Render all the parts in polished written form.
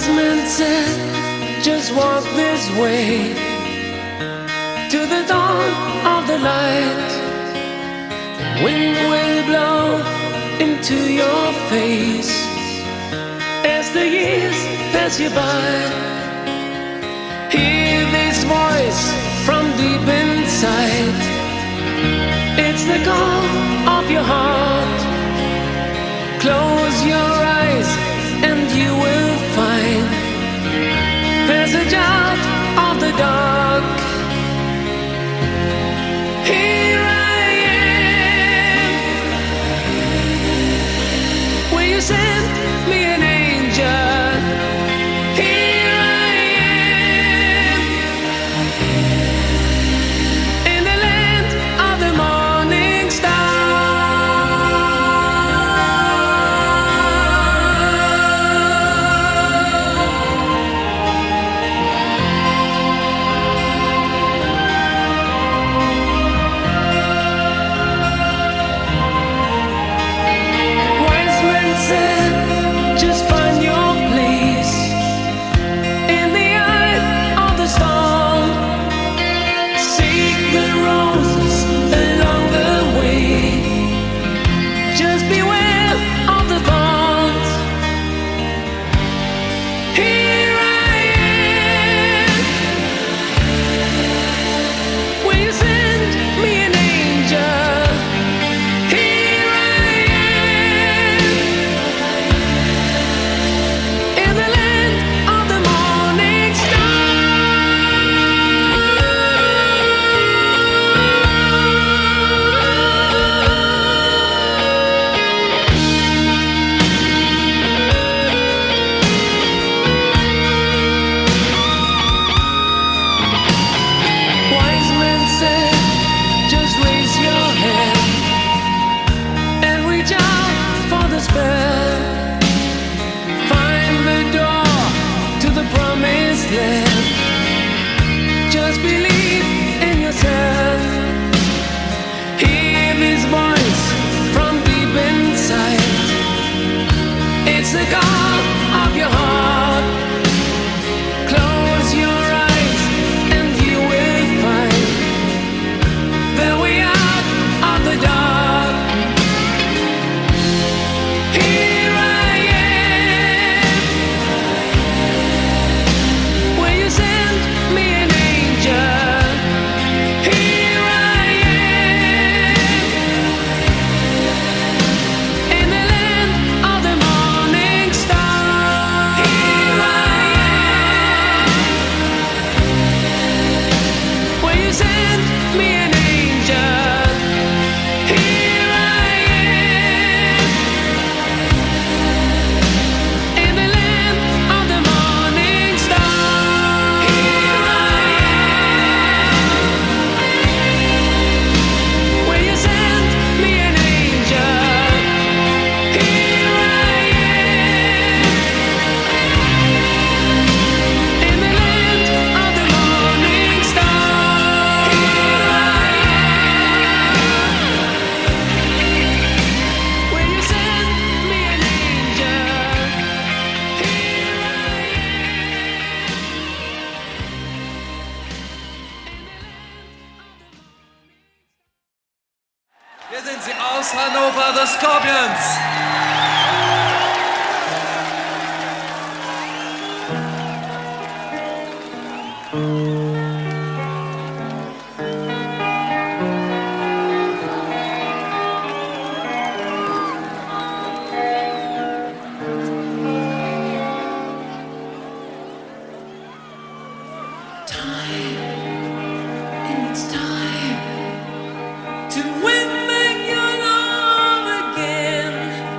men said, just walk this way to the dawn of the light. The wind will blow into your face as the years pass you by. Hear this voice from deep inside. It's the call of your heart. Close your eyes and you will find passage out of the dark. Here I am. Will you send me an angel? Here I am. In the land of the morning star. Just believe in yourself. Hear this voice from deep inside. It's the call of your heart. Close your eyes and you will find the way out of the dark. Here I am. Will you send me an angel? Here I am. In the land of the morning star. Here I am. Will you send me an angel? Here I am. In the land of the morning star. Here I am. Will you send me an angel? Here I am. In the land of the morning star. Here I am. Will you send me an angel? Here I Hier sind sie aus Hannover, The Scorpions. It's time to win back your love again.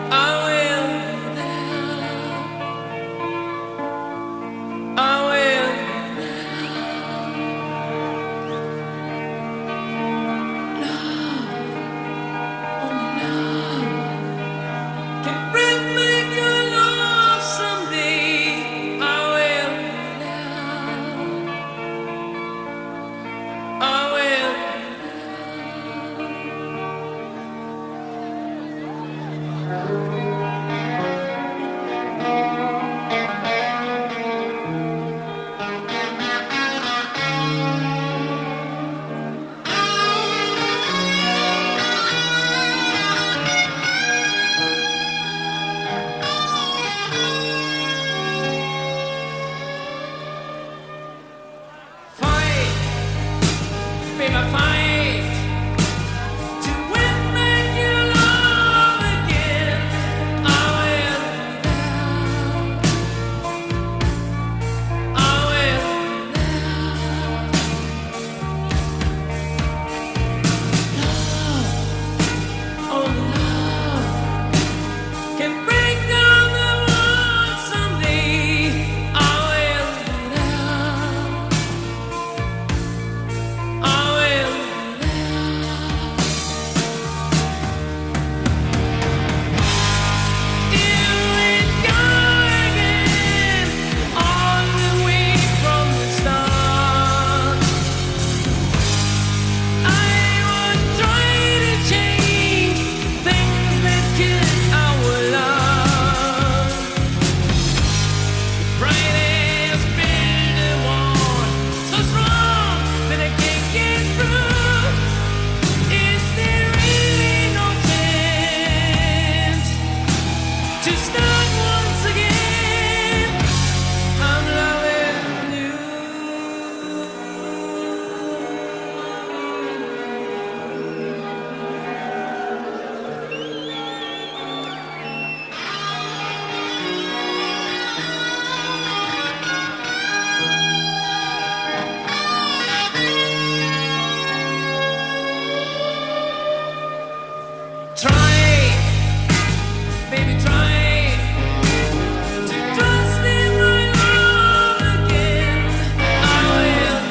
try, baby, try to trust in my love again. I will,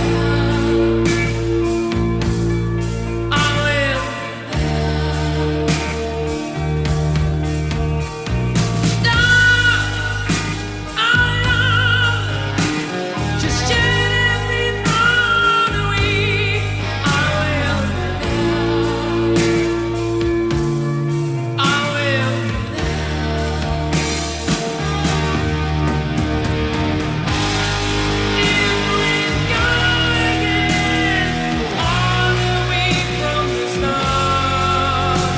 I will. I love, just let me run away. I will, I will. If we go again, all the way from the start,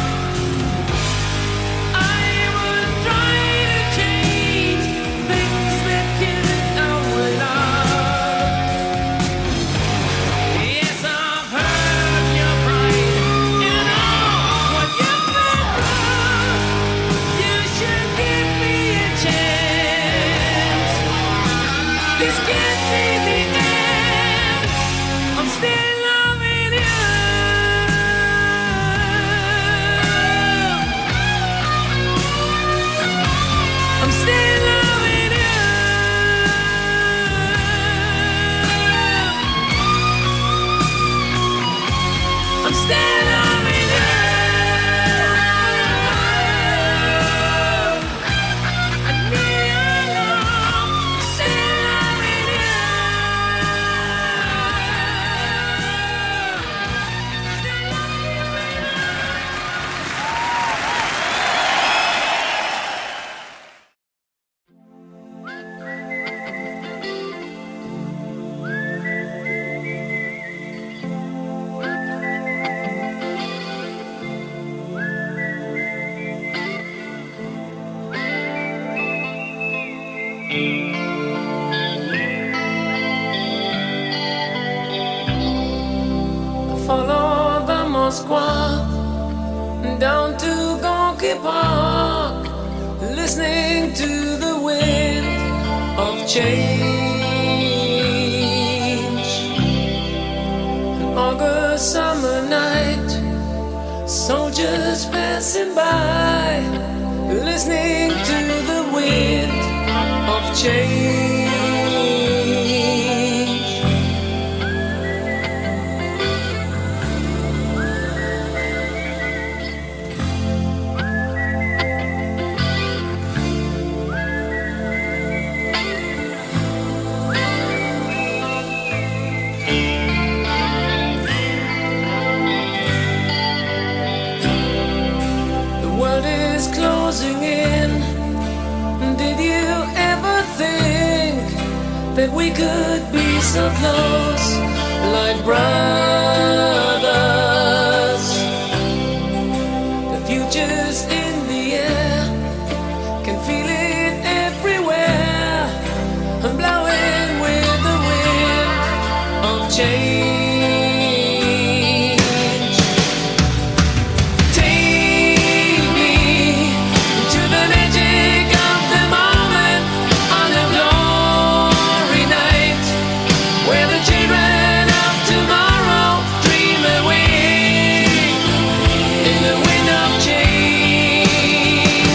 I will try to change things that killed our love. Yes, I've heard your pride. You know what you've been through. You should give me a chance. This can't be the end. I'm still loving you. I'm still loving you. I'm still loving you. I need your love. Still loving you. Still loving you. Follow the Moskwa down to Gonky Park, listening to the wind of change. An August summer night, soldiers passing by, listening to the wind of change. The world is closing in. Did you ever think that we could be so close, like brothers? The future's in the air, can feel it everywhere. I'm blowing with the wind of change. Take me to the magic of the moment on a glory night, where the children of tomorrow dream away in the wind of change.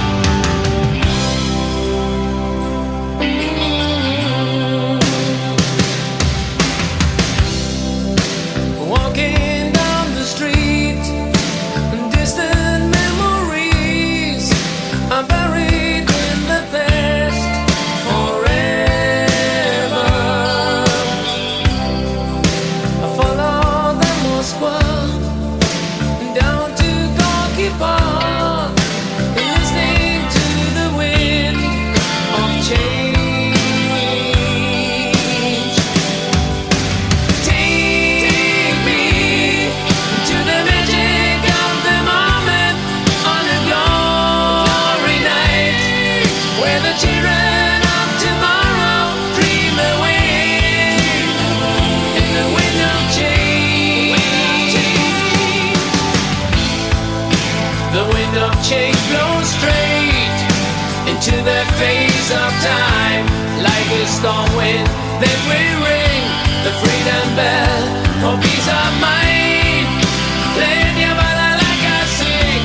Walking down the street, distant memories are buried in the past forever. I follow the Moskwa down to Gonky Park, listening to the wind of change. Take me to the magic of the moment on a glory night, where the children of tomorrow dream away in the wind of change. The wind of change blows straight into the face of time, like a storm wind that will ring the freedom bell for peace of mind. Let your balalaika sing.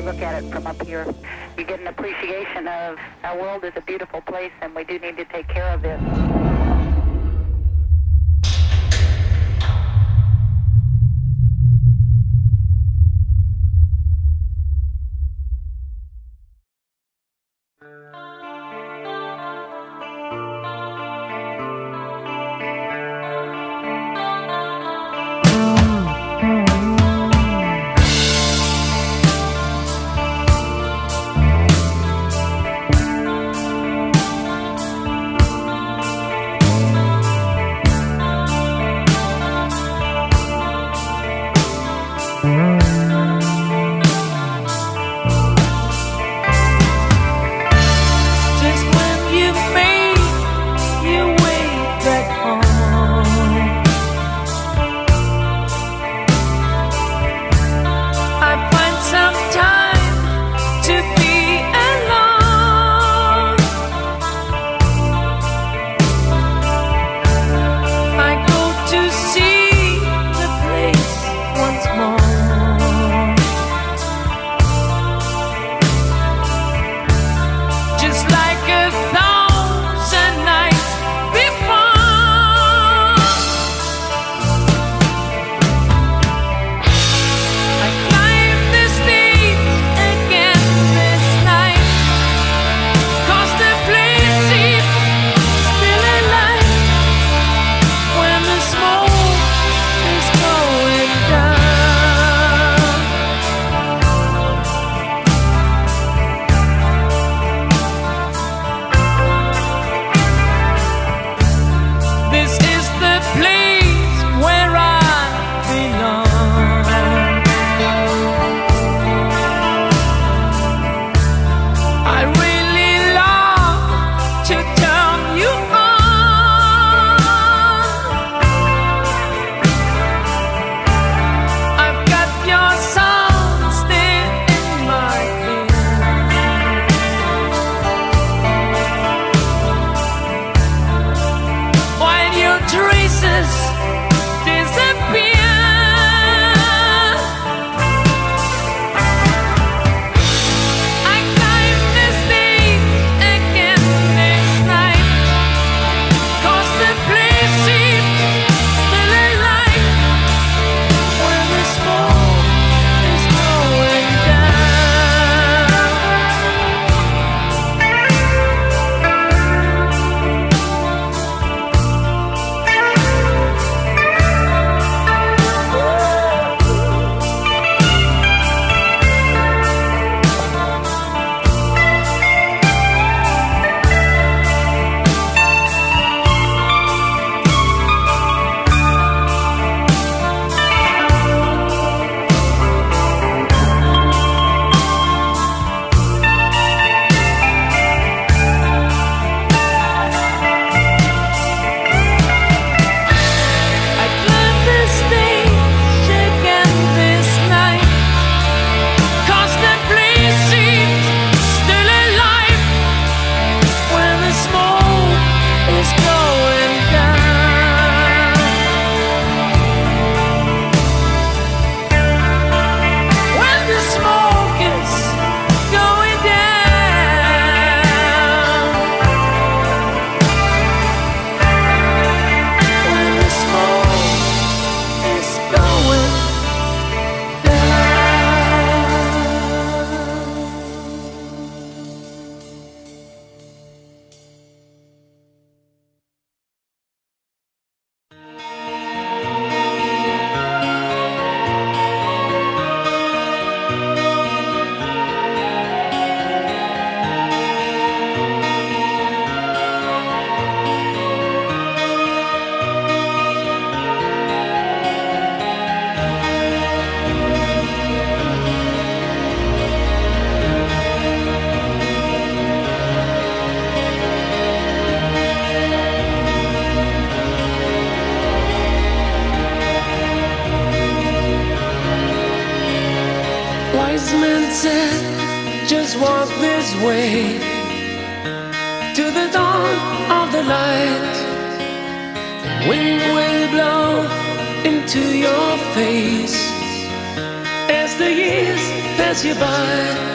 look at it from up here. You get an appreciation of our world is a beautiful place, and we do need to take care of it. wise man said, just walk this way to the dawn of the light. The wind will blow into your face, as the years pass you by.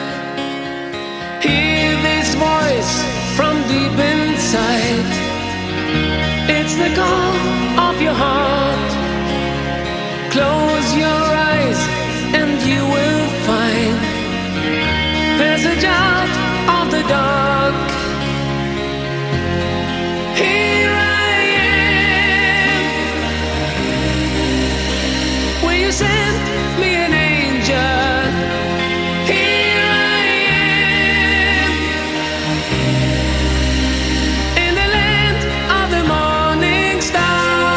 Hear this voice from deep inside. It's the call of your heart. Close your eyes and you will find passage out of the dark. Here I am. Will you send me an angel? Here I am. In the land of the morning star.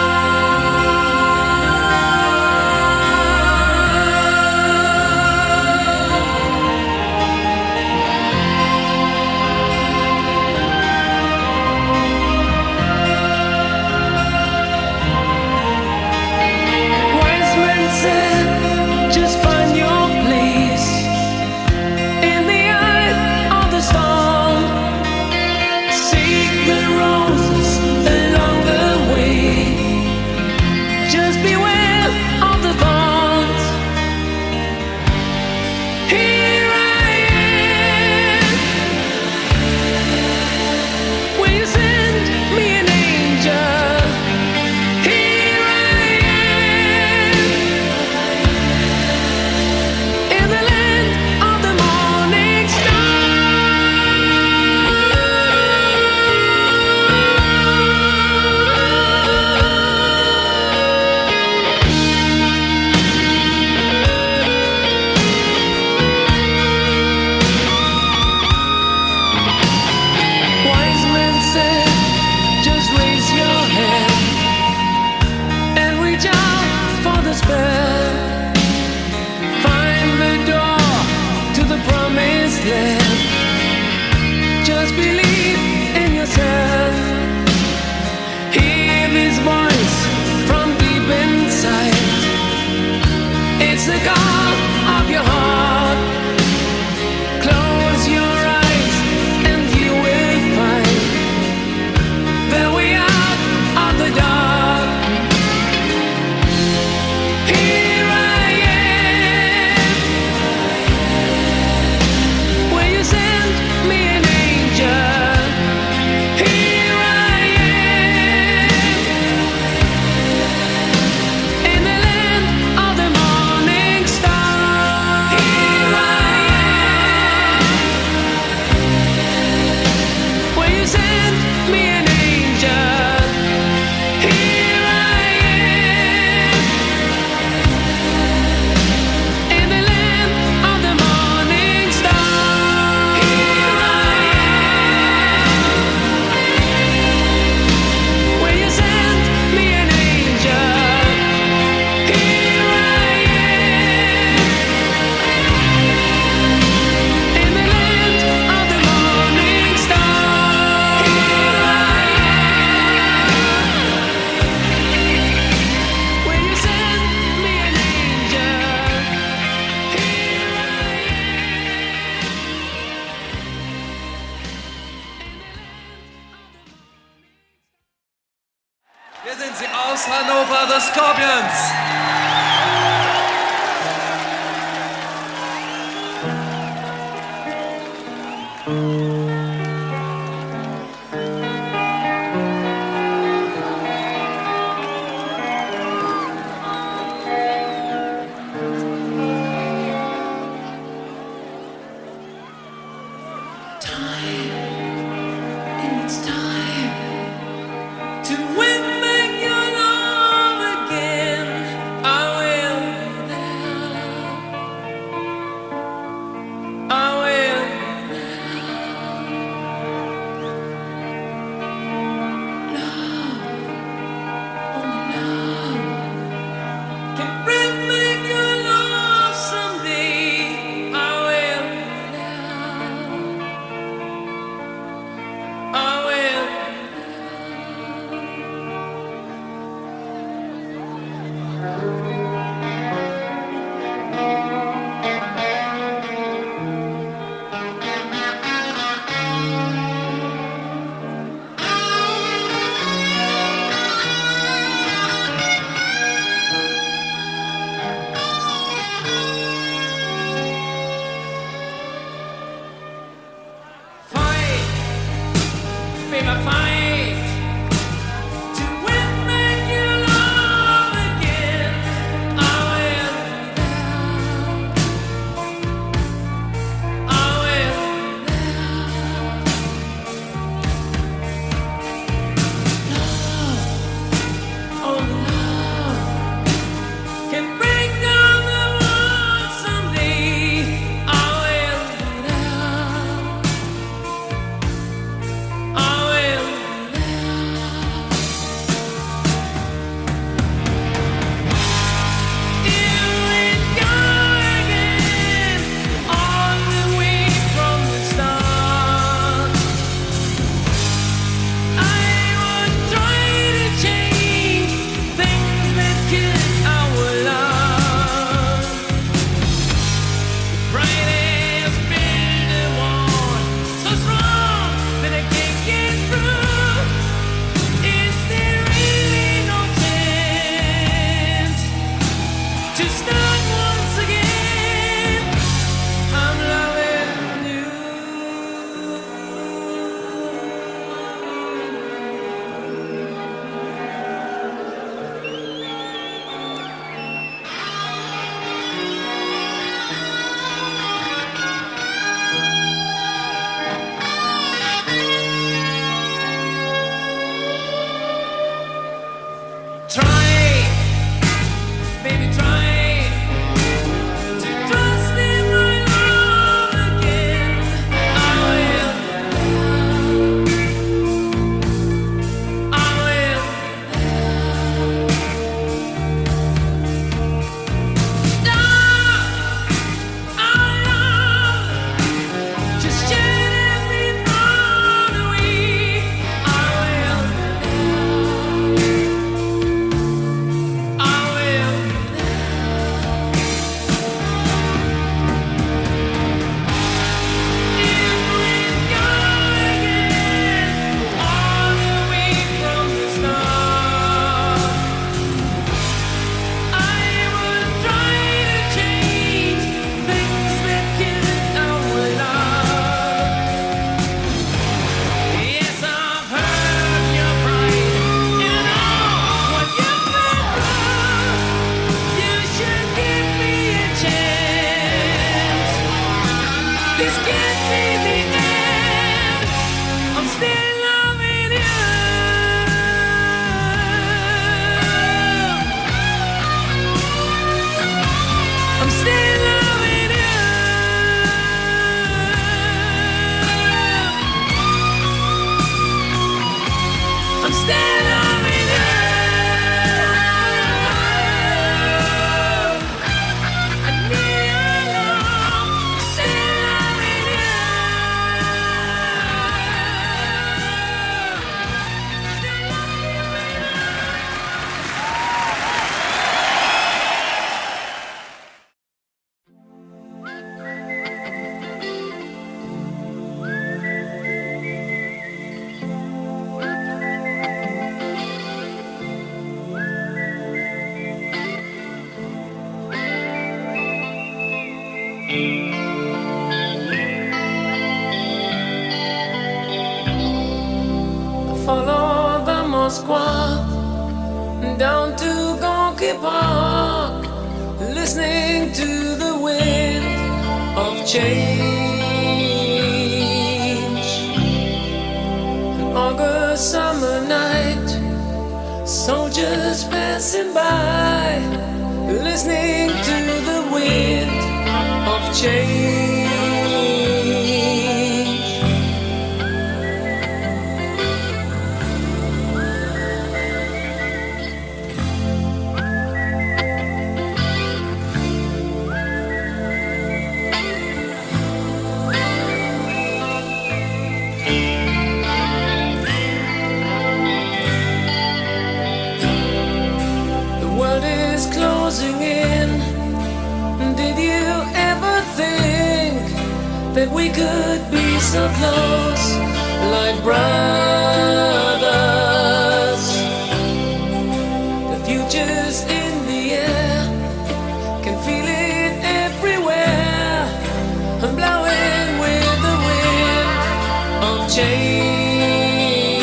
Just find your place in the eye of the storm. Seek the roses along the way. Just beware of the thorns. Here I am. Will you send me an angel? Here I am. In the land of the morning star. Wise men said, just raise your hand and reach out for the spell. Find the door to the promised land. Just believe in yourself. Hear this voice from deep inside. It's the call of your heart. Close your eyes and you will find the way out of the dark. Here I am. Will you send me an angel? Here I am. In the land of the morning star. Here I am. Will you send me an angel? Here I am. In the land of the morning star. Here I am. Will you send me an angel? Here I am. In the land of the morning star. Here I am. Will you send me an angel? Here I Hier sind sie aus Hannover, The Scorpions. It's time to win back your love again. I will now. I will now. Love, only love can bring back your love someday. I will now. I will. Follow the Moskwa down to Gonky Park, listening to the wind of change. An August summer night, soldiers passing by, listening to the wind of change. Closing in. Did you ever think that we could be so close, like brothers? The future's in the air, can feel it everywhere. I'm blowing with the wind of change.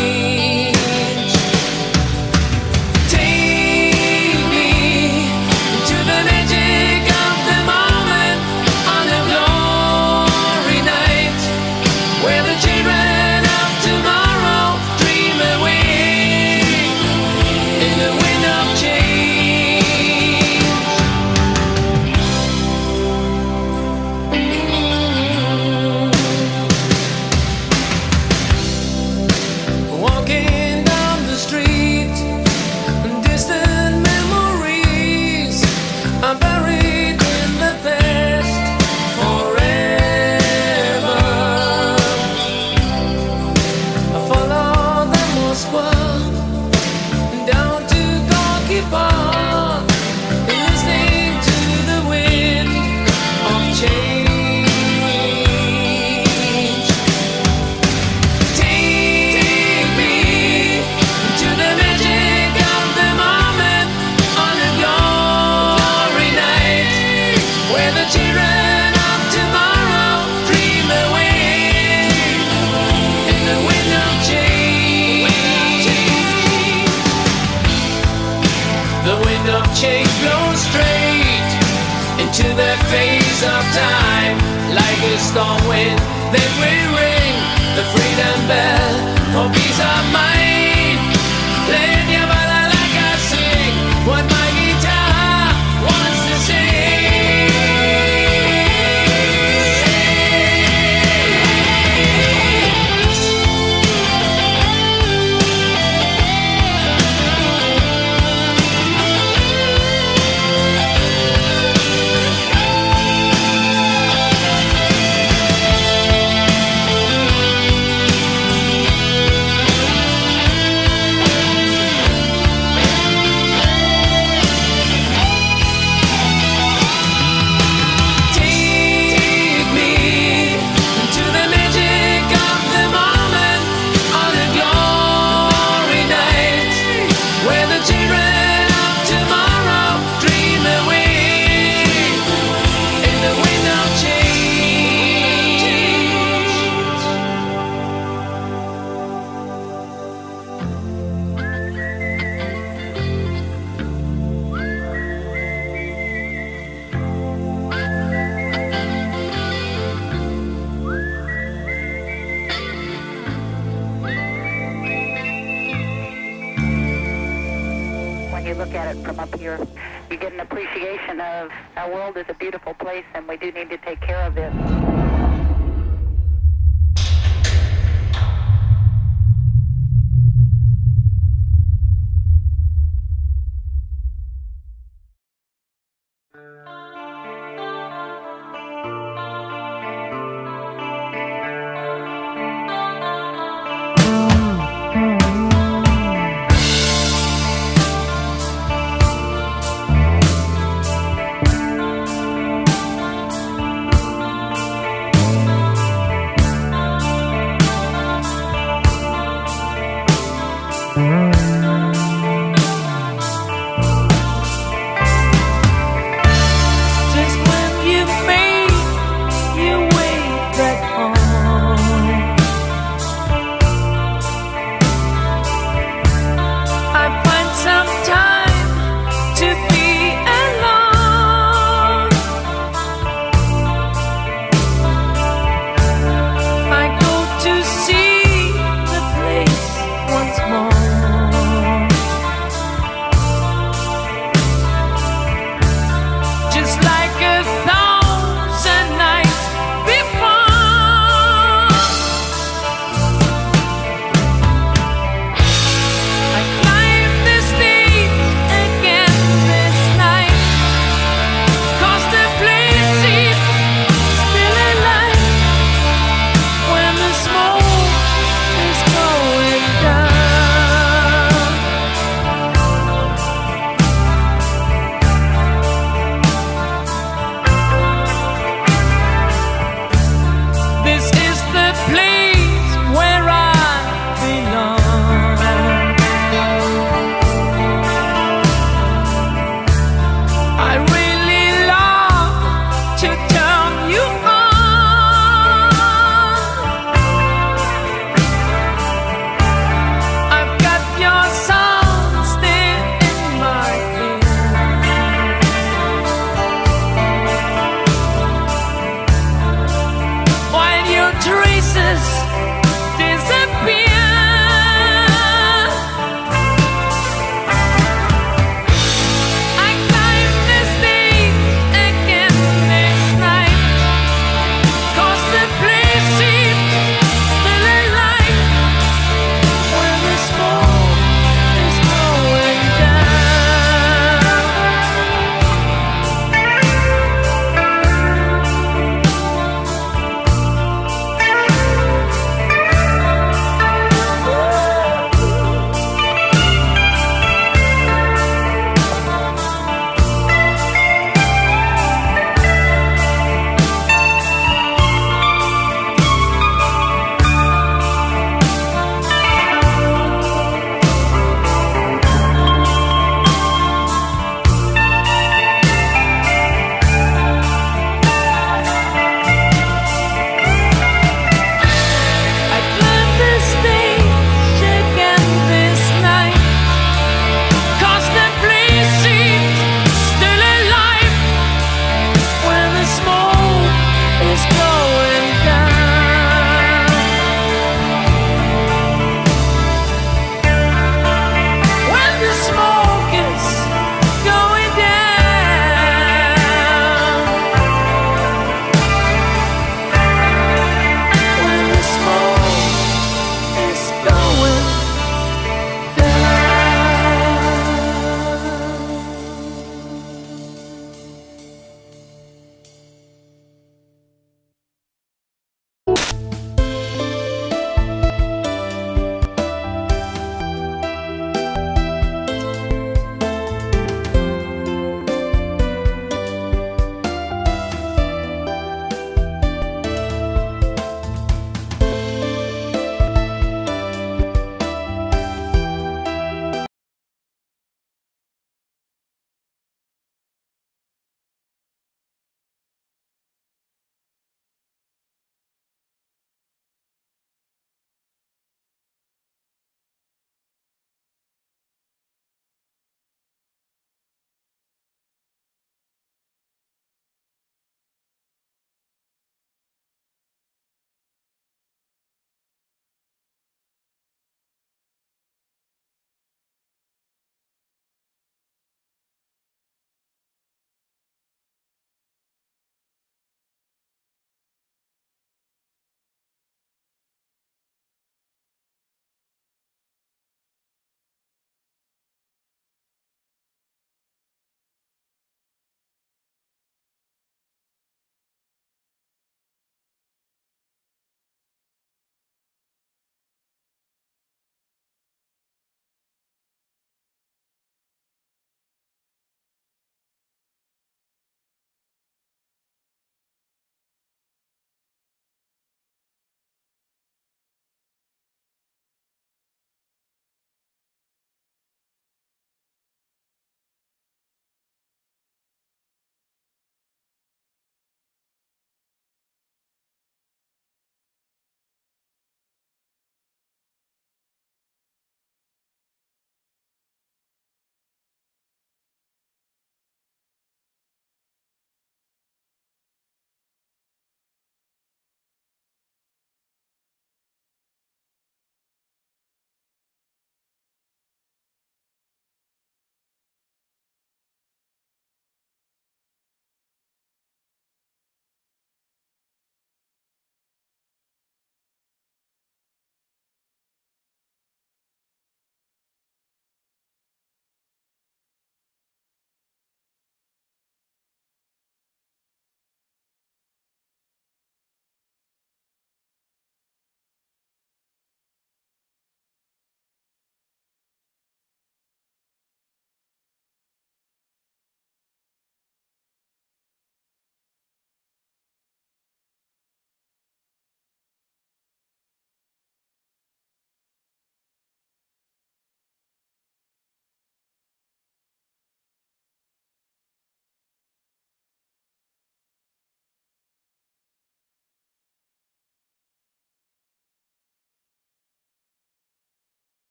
storm wind. Then we ring the freedom bell for peace of mind. Playing your bala like I sing what my guitar wants to sing. Look at it from up here, you get an appreciation of our world is a beautiful place and we do need to take care of it.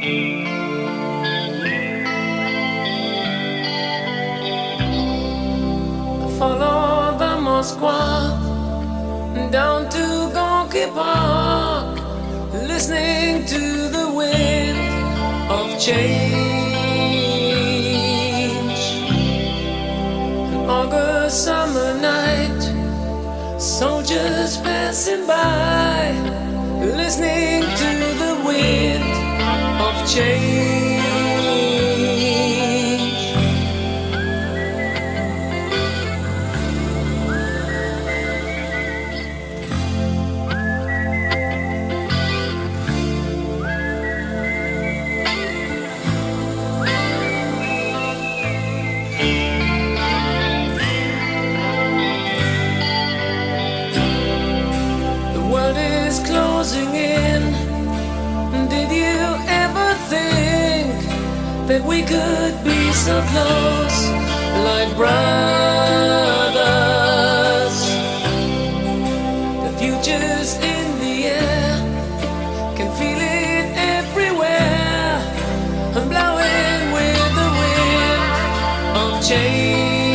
Follow the Moskva down to Gorky Park, listening to the wind of change. An August summer night, soldiers passing by, listening to the wind of change. Closing in. Did you ever think that we could be so close, like brothers? The future's in the air, can feel it everywhere. I'm blowing with the wind of change.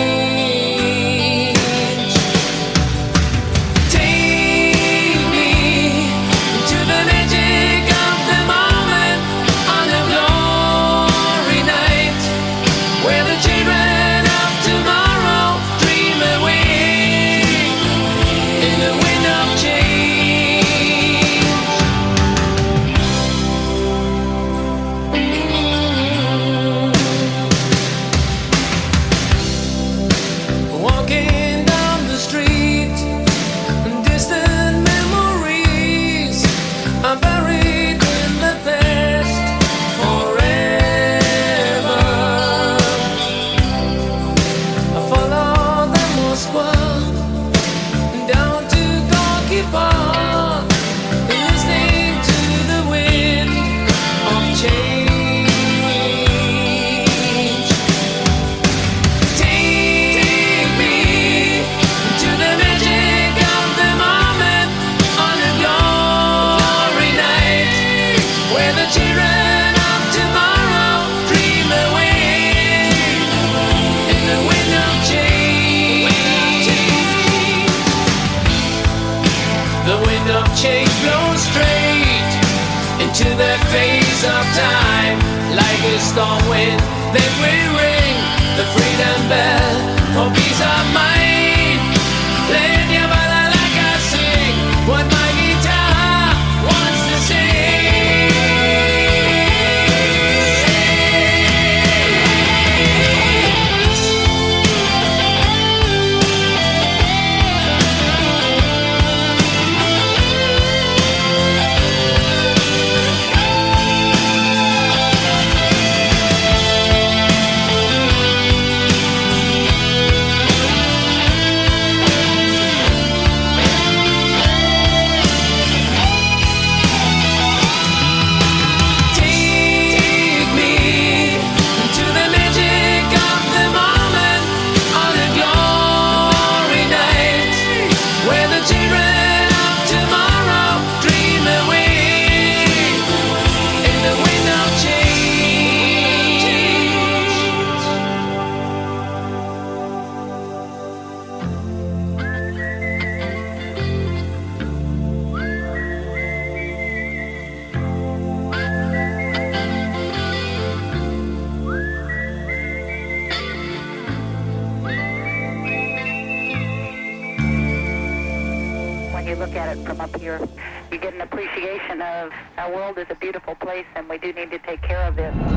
Change blows straight into the face of time, like a storm wind. Then we ring the freedom bell for peace of mind. Playing your bala like I sing what my guitar wants to sing. You look at it from up here, you get an appreciation of our world is a beautiful place and we do need to take care of it.